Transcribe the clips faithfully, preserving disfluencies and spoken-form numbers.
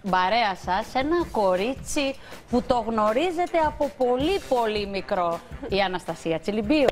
παρέα σας ένα κορίτσι που το γνωρίζετε από πολύ πολύ μικρό, η Αναστασία Τσιλιμπίου.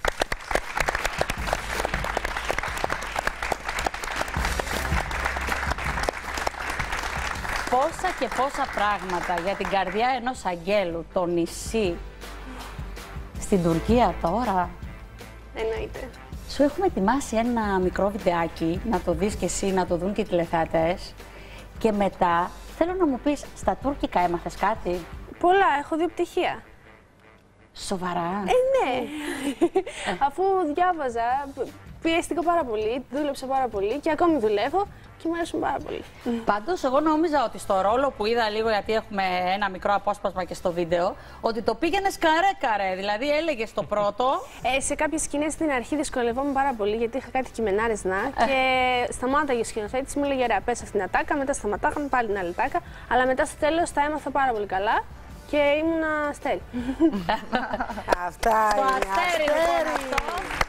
Πόσα και πόσα πράγματα για την καρδιά ενός αγγέλου, το νησί, στην Τουρκία τώρα. Εννοείται. Σου έχουμε ετοιμάσει ένα μικρό βιντεάκι, να το δεις και εσύ, να το δουν και οι τηλεθεατές. Και μετά θέλω να μου πεις, στα τουρκικά έμαθες κάτι? Πολλά, έχω δύο πτυχία. Σοβαρά? Ε, ναι. Αφού διάβαζα, πιέστηκα πάρα πολύ, δούλεψα πάρα πολύ και ακόμη δουλεύω και μου αρέσουν πάρα πολύ. Πάντως, εγώ νόμιζα ότι στο ρόλο που είδα λίγο, γιατί έχουμε ένα μικρό απόσπασμα και στο βίντεο, ότι το πήγαινες καρέ-καρέ. Δηλαδή, έλεγες το πρώτο. Ε, σε κάποιες σκηνές στην αρχή δυσκολευόμουν πάρα πολύ, γιατί είχα κάτι κειμενάρες να και σταμάταγε ο σκηνοθέτης, μου έλεγε ρε, πες αυτήν την ατάκα, μετά σταματάγαμε πάλι την άλλη τάκα. Αλλά μετά στο τέλος τα έμαθα πάρα πολύ καλά και ήμουνα αστέρι. Αυτά Στο είναι. αστέρι, λοιπόν, αυτό.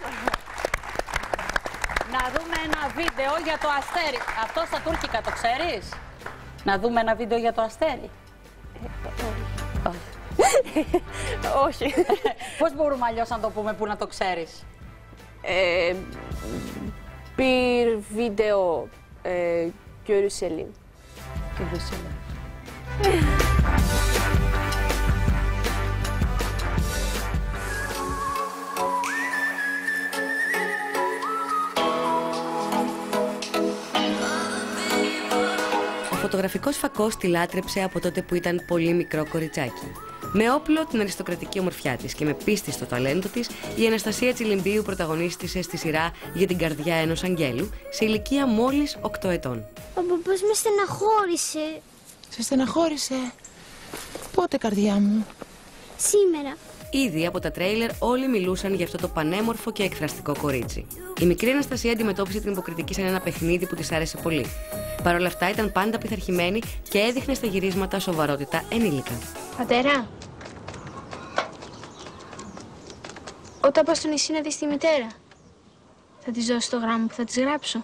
Να δούμε ένα βίντεο για το αστέρι. Αυτό στα τουρκικά το ξέρεις? Να δούμε ένα βίντεο για το αστέρι. Όχι. Πώς μπορούμε αλλιώς να το πούμε που να το ξέρεις? Ε, bir video e, görüşelim. Görüşelim. Ο φωτογραφικός φακός τη λάτρεψε από τότε που ήταν πολύ μικρό κοριτσάκι. Με όπλο την αριστοκρατική ομορφιά της και με πίστη στο ταλέντο της, η Αναστασία Τσιλιμπίου πρωταγωνίστησε στη σειρά «Για την καρδιά ενός αγγέλου» σε ηλικία μόλις οκτώ ετών. Ο μπαμπάς με στεναχώρησε. Σε στεναχώρησε? Πότε, καρδιά μου? Σήμερα. Ήδη από τα τρέιλερ όλοι μιλούσαν για αυτό το πανέμορφο και εκφραστικό κορίτσι. Η μικρή Αναστασία αντιμετώπισε την υποκριτική σαν ένα παιχνίδι που της άρεσε πολύ. Παρ' όλα αυτά ήταν πάντα πειθαρχημένη και έδειχνε στα γυρίσματα σοβαρότητα ενήλικα. Πατέρα, όταν πας στο νησί να δεις τη μητέρα, θα της δώσεις το γράμμα που θα της γράψω?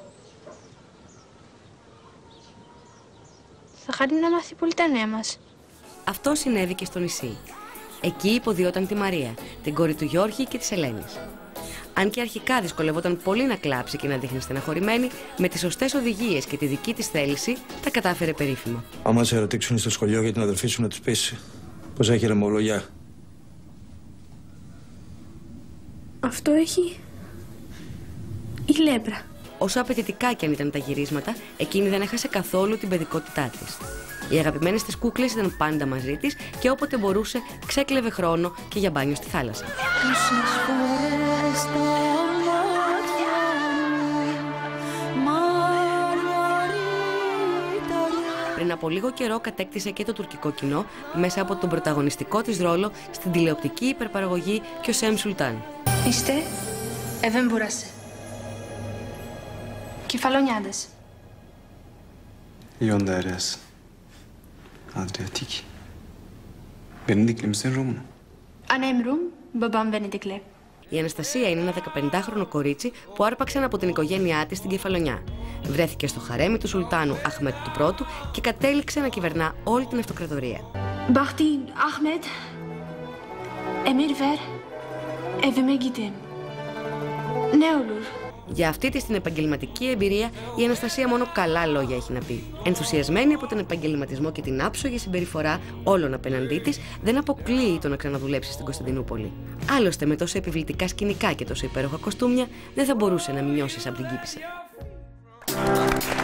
Θα χαρεί να μάθει πολύ τα νέα μας. Αυτό συνέβη και στο νησί. Εκεί υποδιόταν τη Μαρία, την κόρη του Γιώργη και της Ελένης. Αν και αρχικά δυσκολευόταν πολύ να κλάψει και να δείχνει στεναχωρημένη, με τις σωστές οδηγίες και τη δική της θέληση τα κατάφερε περίφημα. Άμα σε ερωτήξουν στο σχολείο για την αδερφή σου, να τους πεις πως έχει ρεμολογιά. Αυτό έχει η λέπρα. Όσο απαιτητικά κι αν ήταν τα γυρίσματα, εκείνη δεν έχασε καθόλου την παιδικότητά της. Οι αγαπημένες της κούκλες ήταν πάντα μαζί της και όποτε μπορούσε ξέκλεβε χρόνο και για μπάνιο στη θάλασσα. Πριν από λίγο καιρό κατέκτησε και το τουρκικό κοινό μέσα από τον πρωταγωνιστικό της ρόλο στην τηλεοπτική υπερπαραγωγή Kösem Sultan. Είστε Εβεν Μπούρασε. Κεφαλονιάδες. Λιοντάρες. Adriyatik. Venedikli misin Rum'un? Annem Rum, babam Venedikli. Η Αναστασία είναι ένα δεκαπεντάχρονο κορίτσι που άρπαξε από την οικογένειά της στην Κεφαλονιά. Βρέθηκε στο χαρέμι του Σουλτάνου Αχμέτ του Πρώτου και κατέληξε να κυβερνά όλη την αυτοκρατορία. Μπαχτίν Αχμέτ, Εμίρ Βερ, Εβime gidem. Ne olur? Για αυτή της την επαγγελματική εμπειρία, η Αναστασία μόνο καλά λόγια έχει να πει. Ενθουσιασμένη από τον επαγγελματισμό και την άψογη συμπεριφορά όλων απέναντί της, δεν αποκλείει το να ξαναδουλέψει στην Κωνσταντινούπολη. Άλλωστε, με τόσο επιβλητικά σκηνικά και τόσο υπέροχα κοστούμια, δεν θα μπορούσε να μην νιώσει σαν πριγκίπισσα.